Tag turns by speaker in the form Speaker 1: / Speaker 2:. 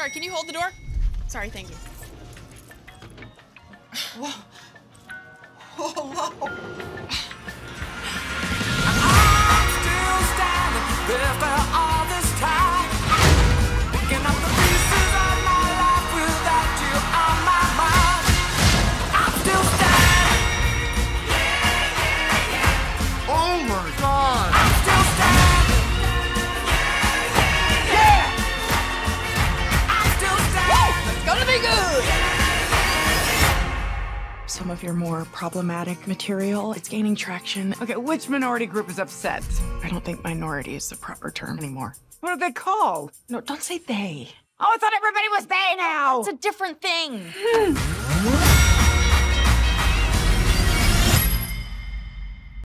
Speaker 1: Sorry, can you hold the door? Sorry, thank you.
Speaker 2: Whoa. Whoa.
Speaker 3: I'm still standing after all this time, picking up the pieces of my life without you on my mind. I'm still standing.
Speaker 2: Oh my God.
Speaker 3: I'm still standing. I'm still standing.
Speaker 1: It's gonna be good!
Speaker 4: Some of your more problematic material, it's gaining traction.
Speaker 5: Okay, which minority group is upset?
Speaker 4: I don't think minority is the proper term anymore.
Speaker 5: What are they called?
Speaker 4: No, don't say they.
Speaker 5: Oh, I thought everybody was they now.
Speaker 1: It's a different thing.